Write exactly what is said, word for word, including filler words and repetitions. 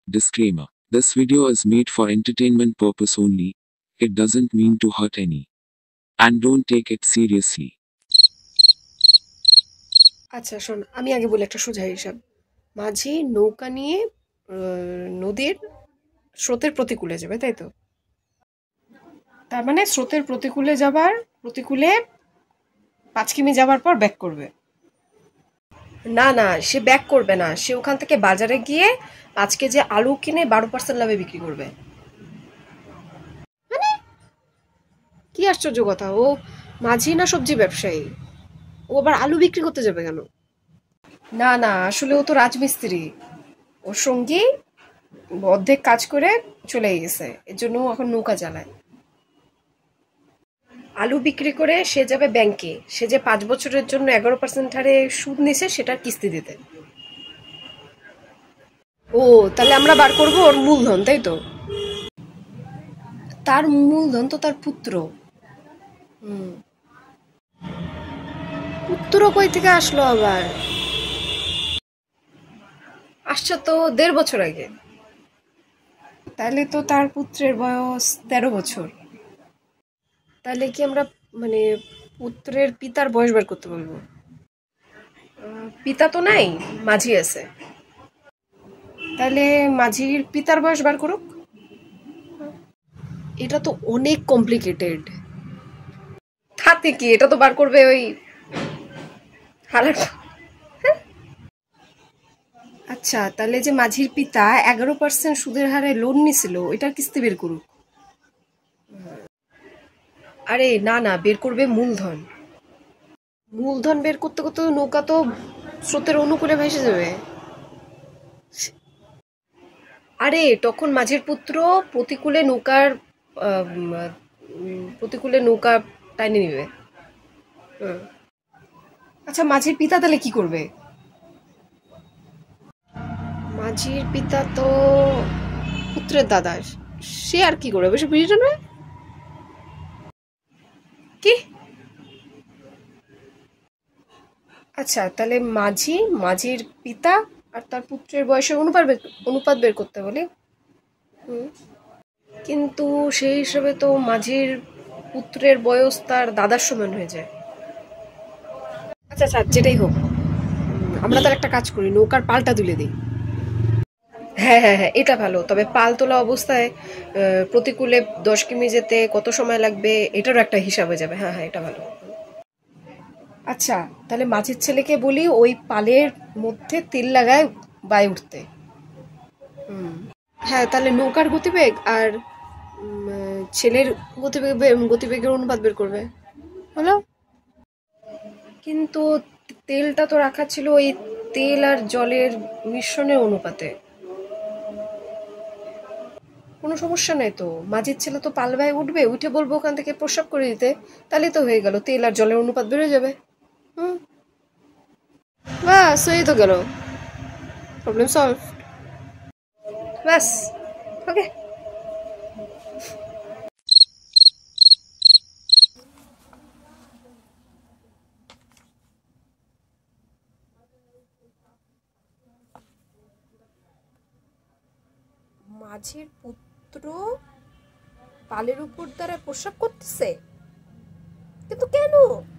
Disclaimer. This video is made for entertainment purpose only. It doesn't mean to hurt any. And don't take it seriously. আচ্ছা শোন, আমি আগে বলি একটা সোজা হিসাব। মাঝি নৌকা নিয়ে আহ, নদীর স্রোতের প্রতিকূলে যাবে, তাই তো? তার মানে স্রোতের প্রতিকূলে যাবার প্রতিকূলে পাঁচ কিমি যাবার পর ব্যাক করবে। না না, সে ব্যাক করবে না, সে ওখান থেকে বাজারে গিয়ে পাঁচ কেজি আলু কিনে বারো পার্সেন্ট লাভে বিক্রি করবে। মানে কি আশ্চর্য কথা! ও মাঝি না সবজি ব্যবসায়ী? ও আবার আলু বিক্রি করতে যাবে কেন? না না, আসলে ও তো রাজমিস্ত্রি। ওর সঙ্গী অর্ধেক কাজ করে চলে গেছে, এর জন্য ও এখন নৌকা চালায়। আলু বিক্রি করে সে যাবে ব্যাংকে, সে যে পাঁচ বছরের জন্য এগারো পার্সেন্ট হারে সুদ নিছে সেটার কিস্তি দিতে। ও, তাহলে আমরা বার করবো ওর মূলধন, তাই তো? তার মূলধন তো তার পুত্র। হুম, পুত্র কই থেকে আসলো আবার? আসছে তো দেড় বছর আগে। তাহলে তো তার পুত্রের বয়স তেরো বছর। তাহলে কি আমরা মানে পুত্রের পিতার বয়স বের করতে বলবো? আহ, পিতা তো নাই, মাঝি আছে। তাহলে মাঝির পিতার বয়স বার করুক। এটা তো অনেক কমপ্লিকেটেড। তাতে কি, এটা তো বার করবে ওই হারার। আচ্ছা, তাহলে যে মাঝির পিতা এগারো পার্সেন্ট সুদের হারে লোন নিছিল, ওইটার কিস্তি বের করুক। আরে না না, বের করবে মূলধন। মূলধন বের করতে করতে তো নৌকা তো স্রোতের অনুকূলে ভেসে যাবে। আরে তখন মাঝির পুত্র প্রতিকূলে নৌকার আহ, উম, প্রতিকূলে নৌকা টাইনে নিবে। হুম। আচ্ছা, মাঝির পিতা তাহলে কি করবে? মাঝির পিতা তো পুত্রের দাদা, সে আর কি করবে, বসে বিড়ি টানবে। কি? আচ্ছা, তাহলে মাঝি, মাঝির পিতা আর তার পুত্রের বয়সের অনুপাত বের অনুপাত বের করতে বলি। হুম। কিন্তু সেই হিসেবে তো মাঝির পুত্রের বয়স তার দাদার সমান হয়ে যায়। আচ্ছা আচ্ছা, যেটাই হোক, উম, আমরা তার একটা কাজ করি, নৌকার পালটা তুলে দিই। হ্যাঁ হ্যাঁ হ্যাঁ, এটা ভালো। তবে পাল তোলা অবস্থায় আহ, প্রতিকূলে দশ কিমি যেতে কত সময় লাগবে এটারও একটা হিসাব হয়ে যাবে। হ্যাঁ হ্যাঁ, এটা ভালো। আচ্ছা, তাহলে মাঝির ছেলেকে বলি ওই পালের মধ্যে তেল লাগায় বায়ে উঠতে। হুম। হ্যাঁ, তাহলে নৌকার গতিবেগ আর উম, আহ, ছেলের গতিবেগ গতিবেগের অনুপাত বের করবে। হলো। কিন্তু তেলটা তো রাখা ছিল ওই তেল আর জলের মিশ্রণের অনুপাতে। কোনো সমস্যা নাই তো, মাঝির ছেলে তো পালবায় উঠবে, উঠে বলবো ওখান থেকে প্রস্রাব করে দিতে, তাহলে তো হয়ে গেল, তেল আর জলের অনুপাত বেড়ে যাবে। হুম। বাস, হয়ে তো গেল, প্রবলেম সলভ। ব্যাস। ওকে। মাঝির পুত্র পালের উপর দ্বারা প্রস্রাব করতেছে, কিন্তু কেন?